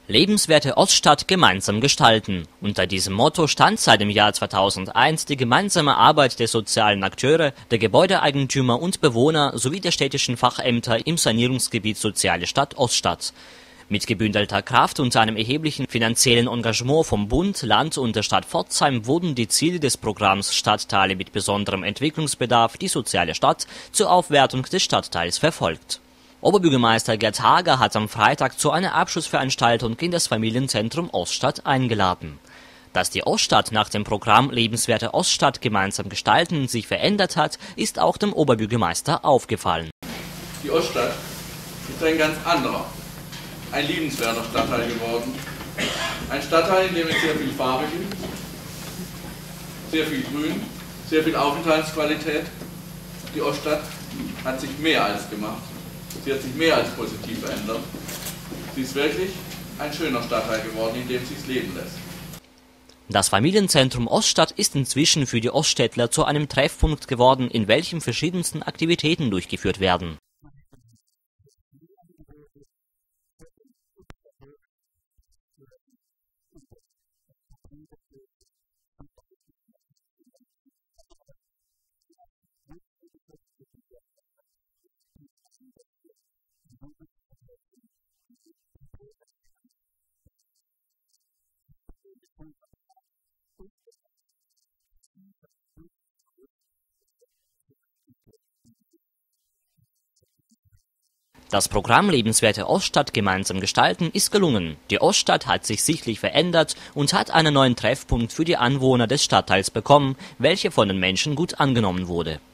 Lebenswerte Oststadt gemeinsam gestalten. Unter diesem Motto stand seit dem Jahr 2001 die gemeinsame Arbeit der sozialen Akteure, der Gebäudeeigentümer und Bewohner sowie der städtischen Fachämter im Sanierungsgebiet Soziale Stadt Oststadt. Mit gebündelter Kraft und einem erheblichen finanziellen Engagement vom Bund, Land und der Stadt Pforzheim wurden die Ziele des Programms Stadtteile mit besonderem Entwicklungsbedarf, die soziale Stadt, zur Aufwertung des Stadtteils verfolgt. Oberbürgermeister Gerd Hager hat am Freitag zu einer Abschlussveranstaltung in das Familienzentrum Oststadt eingeladen. Dass die Oststadt nach dem Programm Lebenswerte Oststadt gemeinsam gestalten sich verändert hat, ist auch dem Oberbürgermeister aufgefallen. Die Oststadt ist ein ganz anderer, ein liebenswerter Stadtteil geworden. Ein Stadtteil, in dem es sehr viel Farbe gibt, sehr viel Grün, sehr viel Aufenthaltsqualität. Die Oststadt hat sich mehr als gemacht. Sie hat sich mehr als positiv verändert. Sie ist wirklich ein schöner Stadtteil geworden, in dem sie es leben lässt. Das Familienzentrum Oststadt ist inzwischen für die Oststädtler zu einem Treffpunkt geworden, in welchem verschiedensten Aktivitäten durchgeführt werden. Das Programm Lebenswerte Oststadt gemeinsam gestalten ist gelungen. Die Oststadt hat sich sichtlich verändert und hat einen neuen Treffpunkt für die Anwohner des Stadtteils bekommen, welcher von den Menschen gut angenommen wurde.